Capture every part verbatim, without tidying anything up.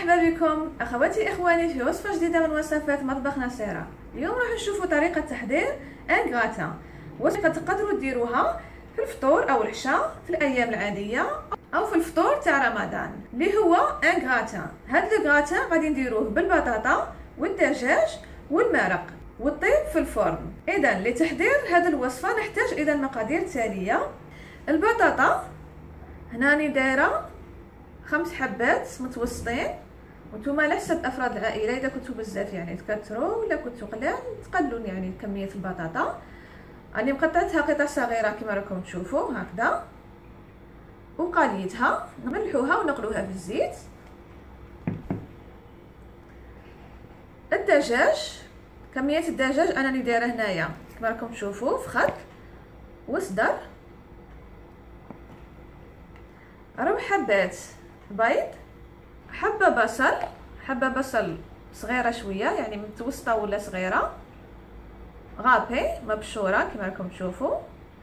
مرحبا بكم اخواتي اخواني في وصفه جديده من وصفات مطبخ نصيره. اليوم راح نشوفوا طريقه تحضير ان غراتان، وصفه تقدروا ديروها في الفطور او العشاء في الايام العاديه او في الفطور تاع رمضان اللي هو ان غراتان. هذا الغراتان غادي نديروه بالبطاطا والدجاج والمرق والطيب في الفرن. اذا لتحضير هذه الوصفه نحتاج الى المقادير التاليه. البطاطا هنا راني دايره خمس حبات متوسطين، وانتم على حسب افراد العائله، اذا كنتو بزاف يعني تكثروا ولا كنتو قلال تقلوا يعني كميه البطاطا. راني مقطعتها قطع صغيره كما راكم تشوفوا هكذا، وقاليتها نملحوها ونقلوها في الزيت. الدجاج كميه الدجاج انا اللي دايره هنايا كما راكم تشوفوا فخذ وصدر، ربع حبات بيض، حبه بصل، حبه بصل صغيره شويه يعني متوسطه ولا صغيره، غابي مبشوره كما راكم تشوفوا،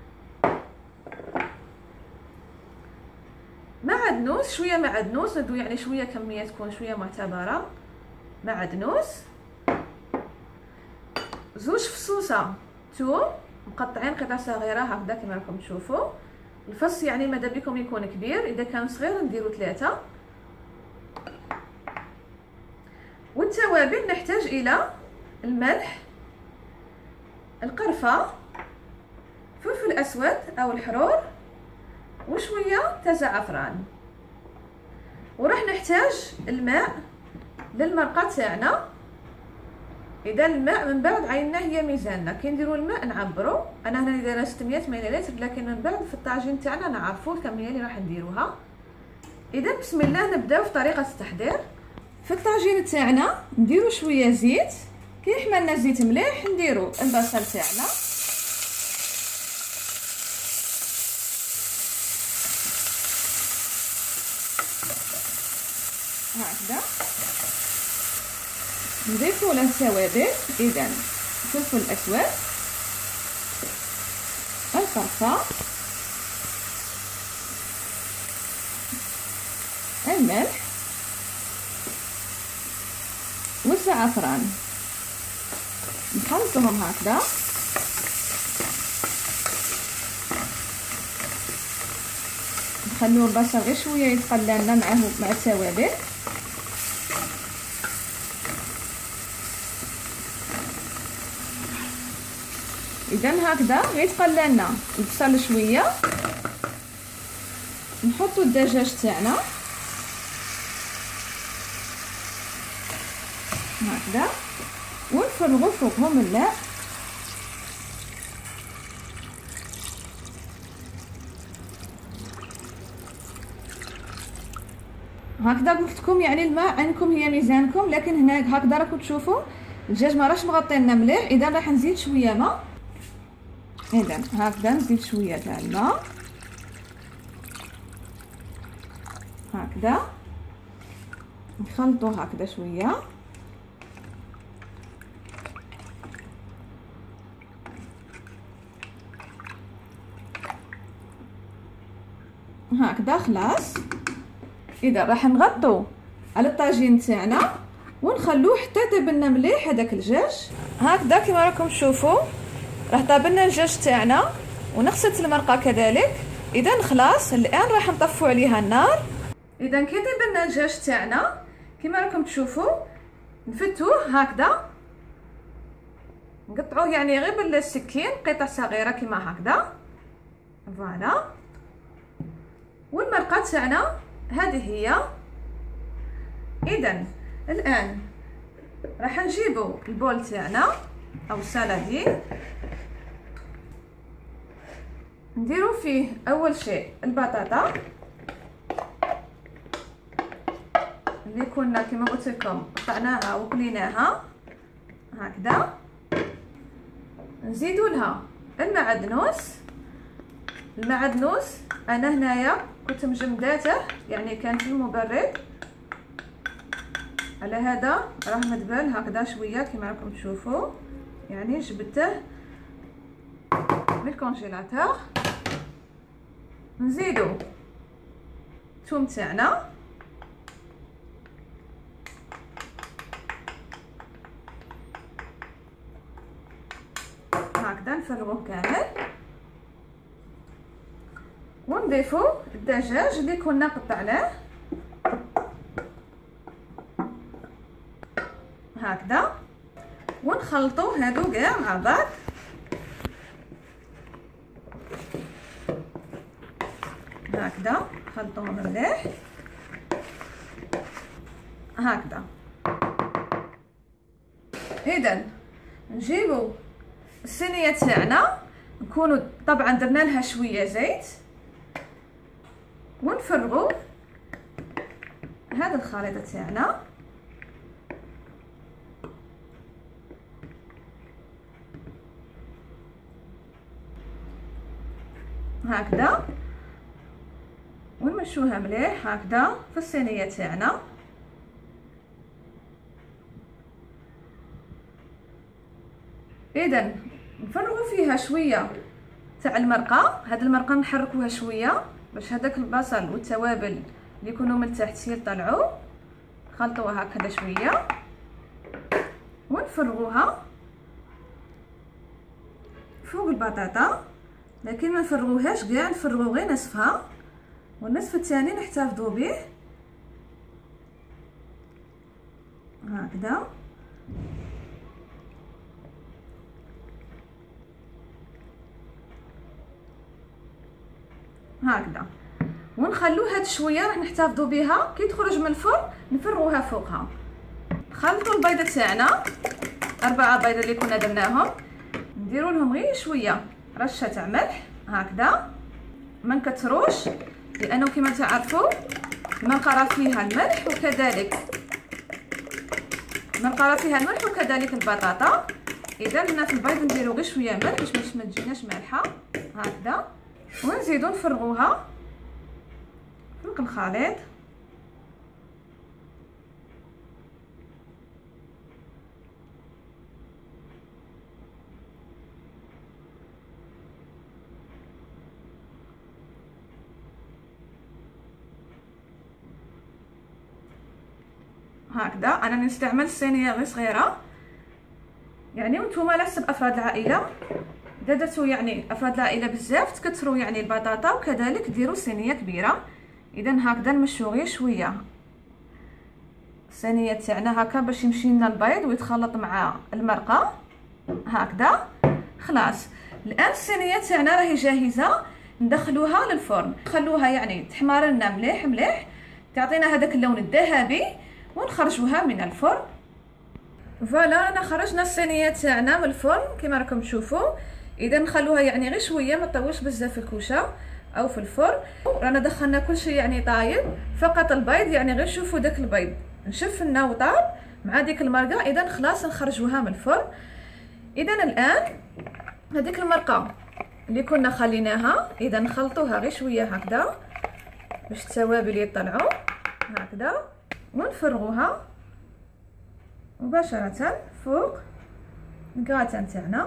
معدنوس شويه، معدنوس ندو يعني شويه كميه تكون شويه معتبره، معدنوس، زوج فصوصه ثوم مقطعين قطع صغيره هكذا كما راكم تشوفوا. الفص يعني ماذا بكم يكون كبير، اذا كان صغير نديرو ثلاثه. والتوابل نحتاج الى الملح، القرفه، فلفل اسود او الحرور، وشويه تاع زعفران. وراح نحتاج الماء للمرقه تاعنا. اذا الماء من بعد عيناه هي ميزاننا، كي نديروا الماء نعبروا. انا هنا دايره ستمية مليلتر، لكن من بعد في الطاجين تاعنا نعرفوا الكميه اللي راح نديروها. اذا بسم الله نبداو في طريقه التحضير. في الطاجين تاعنا نديروا شويه زيت، كي يحملنا زيت مليح نديروا البصل تاعنا، هكذا نضيفوا له التوابل. اذا فلفل اسود، القرفه، الملح والزعفران، نخلطهم هكذا. نخلوا البصل غير شويه يتقلى لنا معه مع التوابل. اذا هكذا غيتقلى لنا البصل شويه، نحطوا الدجاج تاعنا هكذا ونفرغوا فوقهم الماء. هكذا قلت لكم يعني الماء عندكم هي ميزانكم، لكن هنا هكذا راكم تشوفوا الدجاج ما راش مغطي لنا مليح. اذا راح نزيد شويه ماء. اذا هكذا نزيد شويه تاع الماء هكذا، نخلطوه هكذا شويه هكذا خلاص. اذا راح نغطوا على الطاجين تاعنا ونخلوه حتى يطيب لنا مليح هذاك الدجاج هكذا كما راكم تشوفوا. راح طاب لنا الدجاج تاعنا ونغسلت المرقه كذلك. اذا خلاص الان راح نطفوا عليها النار. اذا كي يطيب لنا الدجاج تاعنا كما راكم تشوفوا نفتوه هكذا، نقطعوه يعني غير بالسكين قطع صغيره كما هكذا فوالا. والمرقه تاعنا هذه هي. اذا الان راح نجيبوا البول تاعنا او السلادين، نديروا فيه اول شيء البطاطا اللي كنا كما قلت لكم قطعناها وقليناها هكذا. نزيدوا لها المعدنوس. المعدنوس انا هنايا كنت مجمداته يعني كان في المبرد، على هذا راه مدبل هكذا شويه كما راكم تشوفوا، يعني جبدته من الكونجيلاتور. نزيدو الثوم تاعنا نفرغوه كامل ونضيفو الدجاج اللي كنا قطعناه هكذا، ونخلطو هادو كاع مع بعض. هكذا خلطوهم مليح هكذا. اذا نجيبو الصينيه تاعنا، نكونوا طبعا درنا لها شويه زيت، ونفرغوا هذا الخليط تاعنا هكذا، ونمشوها مليح هكذا في الصينيه تاعنا. اذا نفرغوا فيها شويه تاع المرقه. هاد المرقه نحركوها شويه باش هذاك البصل والتوابل اللي يكونوا من تحت يطلعوا. خلطوها هكذا شويه ونفرغوها فوق البطاطا، لكن ما نفرغوهاش كاع، نفرغو غير نصفها، والنصف الثاني نحتفظوا به هكذا. هكذا ونخلو هاد شويه راح نحتفظوا بها، كي تخرج من الفرن نفرغوها فوقها. نخلطوا البيضه تاعنا، اربعه بيض اللي كنا درناهم، نديروا لهم غير شويه رشه تاع ملح هكذا، ما نكثروش لانه كما تعرفوا المرقه راه فيها الملح، وكذلك المرقه راه فيها الملح وكذلك البطاطا. اذا هنا في البيض نديروا غير شويه ملح باش ما تجيناش مالحه هكذا، ونزيدو نفرغوها فوق الخليط هكذا. انا نستعمل صينيه غير صغيره يعني، وانتم على حسب افراد العائله. اذا درتو يعني افراد العائله بزاف تكثروا يعني البطاطا، وكذلك ديروا صينيه كبيره. اذا هكذا نمشوا غير شويه الصينيه تاعنا هكا باش يمشي لنا البيض ويتخلط مع المرقه هكذا. خلاص الان الصينيه تاعنا راهي جاهزه، ندخلوها للفرن، نخلوها يعني تحمر لنا مليح مليح، تعطينا هذاك اللون الذهبي، ونخرجوها من الفرن. فوالا انا خرجنا الصينيه تاعنا من الفرن كما راكم تشوفوا. اذا نخلوها يعني غير شويه، ما تطولش بزاف في الكوشه او في الفرن. رانا دخلنا كل شيء يعني طايب، فقط البيض يعني غير شوفوا داك البيض نشف لنا وطاب مع ديك المرقه. اذا خلاص نخرجوها من الفرن. اذا الان هذيك المرقه اللي كنا خليناها، اذا نخلطوها غير شويه هكذا باش التوابل يطلعوا هكذا، ونفرغوها مباشره فوق الكراتان تاعنا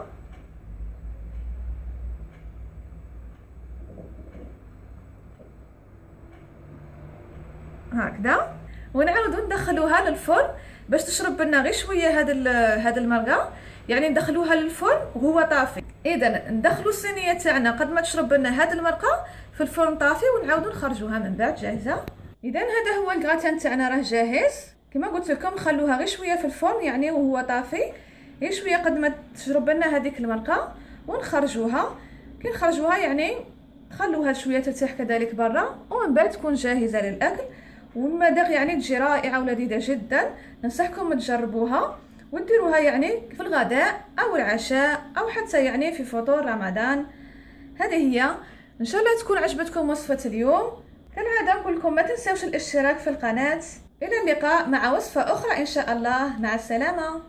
هكذا، ونعاودو ندخلوها للفرن باش تشرب لنا غير شويه هاد هاد المرقه، يعني ندخلوها للفرن وهو طافي. اذا ندخلوا الصينيه تاعنا قد ما تشرب لنا هاد المرقه في الفرن طافي، ونعاودو نخرجوها من بعد جاهزه. اذا هذا هو الكراتان تاعنا راه جاهز. كما قلت لكم نخلوها غير شويه في الفرن يعني وهو طافي، غير شويه قد ما تشرب لنا هذيك المرقه، ونخرجوها. كي نخرجوها يعني نخلوها شويه ترتاح كذلك برا، ومن بعد تكون جاهزه للاكل. والمذاق يعني تجي رائعه ولذيذه جدا. ننصحكم تجربوها وديروها يعني في الغداء او العشاء او حتى يعني في فطور رمضان. هذه هي، ان شاء الله تكون عجبتكم وصفه اليوم. كالعاده نقول لكم ما تنساوش الاشتراك في القناه. الى اللقاء مع وصفه اخرى ان شاء الله، مع السلامه.